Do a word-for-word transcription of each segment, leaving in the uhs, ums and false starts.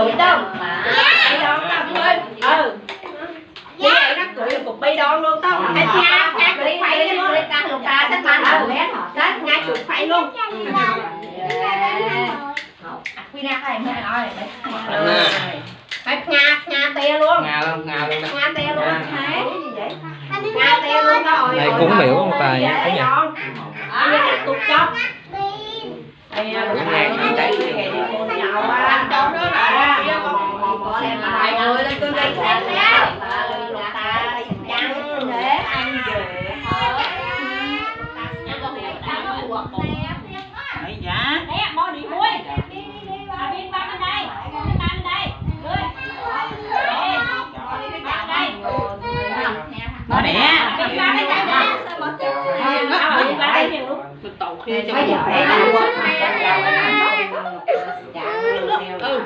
cười đâu. Bi đón tao quên. Ừ. Chị nó cười được cục bi đón luôn tao. Cái nha, nha chụp phải luôn. Ta lục ta sách ban đầu lét hả? Đó, nha chụp phải luôn. Quy nát này nghe rồi. Phải nga nga te luôn. Nga luôn, nga luôn. Nga te luôn. Thấy gì vậy? Nga te luôn đó rồi. Này cúng miễu ông Tài nha cả nhà. Bây giờ tục chót. Đây là lục tài nó đẩy cái đi con nhậu á. Chót đó là kia con con xem lại ơi lên cứ lên xem nha. Lục ta trắng để ăn về. Đấy dạ. Nè, bo đi muối. À viên ba bên đây. Viên ba bên đây. Cười. Nó nè. Viên ba bên đây nè. Sao viên ba đây luôn. Tàu khi cho bây giờ ấy là luôn. Ừ.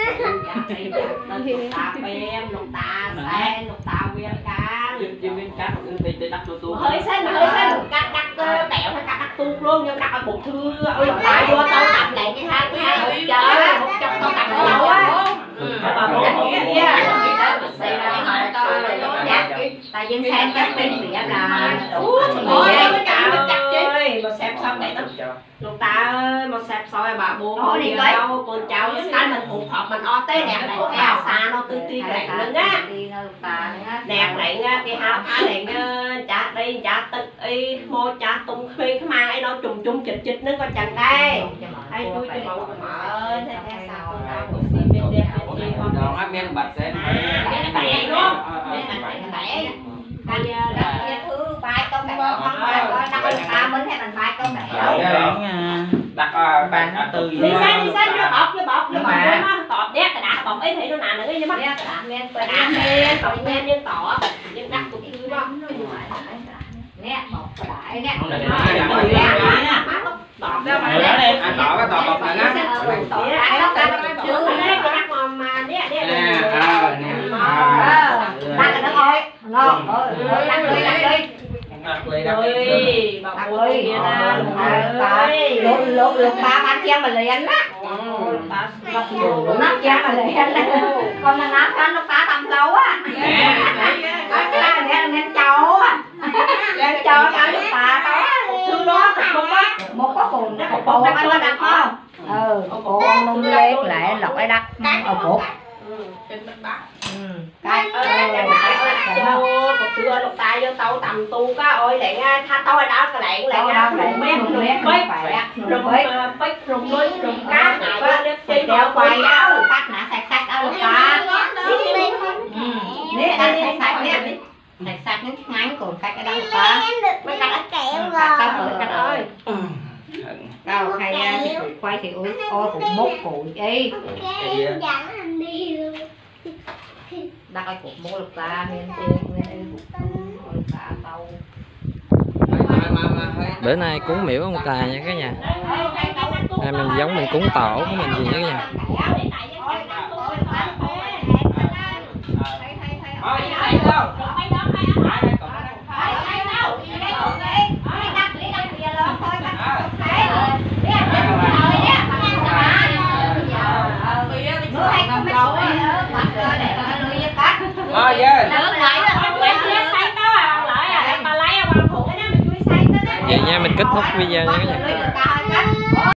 Ta phim, lục ta sen, lục ta viên cá. Viên cá một cái thì đắt tu tu. Hơi sen, hơi sen, cắt cắt bẹo hay cắt cắt tuốt luôn nhưng cắt ở bụng thư ơi lục ta vô tao tập lại cái hai cái hai chờ một trăm tao tập nhau á. Bà muốn cái kia. Tại dân sen các bên bị áp là ủa cái chặt chứ mà xem xong vậy đó lục ta ơi mà xem xong bà bố đi đâu con cháu cái mình hụt hộp mình o tế đẹp này cái xa nó tươi tươi lạnh lên á đẹp lạnh cái háo á lạnh chả đây chả tịch y mô chả tung khuyên cái mang ấy nó trùng trùng chịch chịch nó còn chẳng đây ai vui cái mẫu mở thế thế sao con tao cũng xin bên đẹp bên gì con Đó hát miếng bạch sen. cái này luôn cái cái cái thứ bài câu cái không bài đặt lục ta mình hay mình bài câu cái đặt bàn thứ tư đi sang đi sang nó bọc nó bọc nó bọc nó Tọt đét cái đã tọt ấy thấy nó nằm nữa cái mắt. đá men tôi đá men tọt men nhưng tỏ nhưng đặt cũng thứ đó nè bọc cái đại nè tọt ra mà đấy. Anh tỏ cái tỏ bọc thằng á. tọt đại nó cái chứ cái đặt mà mà nè nè Nè, ờ nè. đặt cái nó thôi ngon ơi đặt đi đặt đi ơi bà ơi kia nè lục lục lục ba bán chém mà liền á nó chém mà liền con nó nát con nó phá tầm lâu á cái này nên cháu á nên cháu cháu lúc ta đó thứ đó một á một có cồn một cồn anh có đặt không ừ cồn nung lên lại lọc ấy đặt ở cột cái một trưa lục ta vô tàu tầm tu có ôi lại tha tôi đó cái lại lại ra rụng mép rụng mép rụng mép bích rụng núi rụng cá qua chơi đeo quay áo bắt nã sạch sạch áo lục ta nè ăn sạch sạch nè sạch sạch những ngắn còn sạch cái đó lục ta mới cắt kẹo rồi cắt ơi cắt ơi đâu hay ra thì quay thì ôi ôi cũng mốt củi đi đặt cái cục mũ lục ta men tiền men lục ta tàu Bữa nay cúng miễu ông Tài nha cả nhà. Nay mình giống mình cúng tổ của mình gì nữa nha. Ờ yeah. Vậy nha, mình kết thúc video nha cả nhà.